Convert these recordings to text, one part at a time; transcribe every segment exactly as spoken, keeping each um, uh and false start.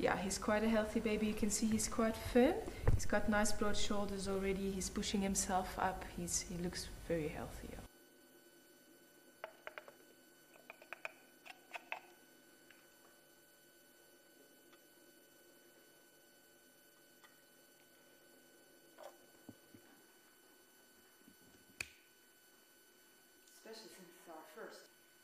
yeah, he's quite a healthy baby. You can see he's quite firm. He's got nice broad shoulders already. He's pushing himself up. He's, he looks very healthy. Especially since it's our first.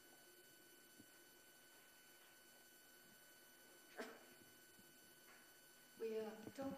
We uh, don't.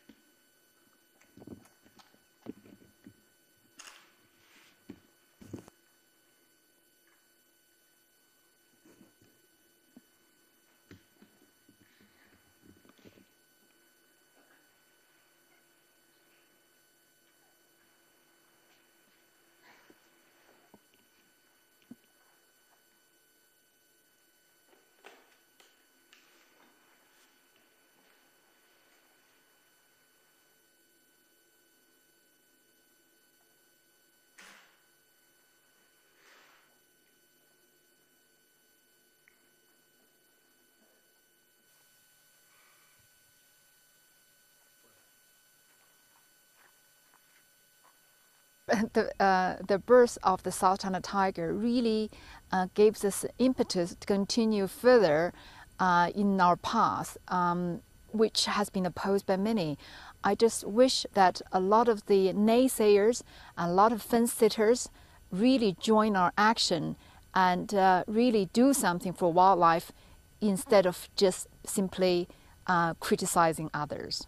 The, uh, the birth of the South China tiger really uh, gives us impetus to continue further uh, in our path, um, which has been opposed by many. I just wish that a lot of the naysayers, a lot of fence sitters really join our action and uh, really do something for wildlife instead of just simply uh, criticizing others.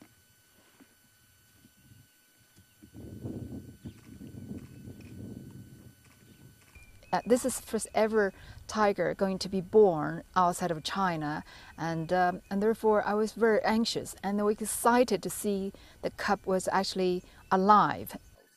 Uh, this is the first ever tiger going to be born outside of China, and um, and therefore I was very anxious and excited to see the cub was actually alive.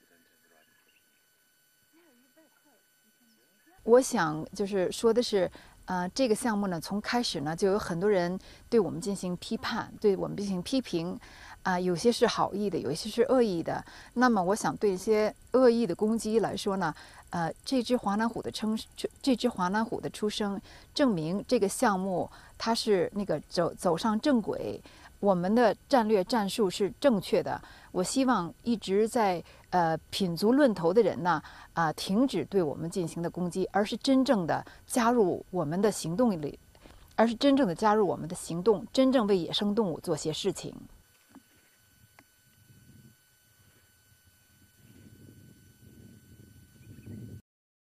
我想就是说的是，呃，这个项目呢，从开始呢就有很多人对我们进行批判，对我们进行批评，啊、呃，有些是好意的，有一些是恶意的。那么我想对一些恶意的攻击来说呢，呃，这只华南虎的称，这只华南虎的出生，证明这个项目它是那个走走上正轨，我们的战略战术是正确的。我希望一直在呃品足论头的人呢，啊、呃，停止对我们进行的攻击，而是真正的加入我们的行动里，而是真正的加入我们的行动，真正为野生动物做些事情。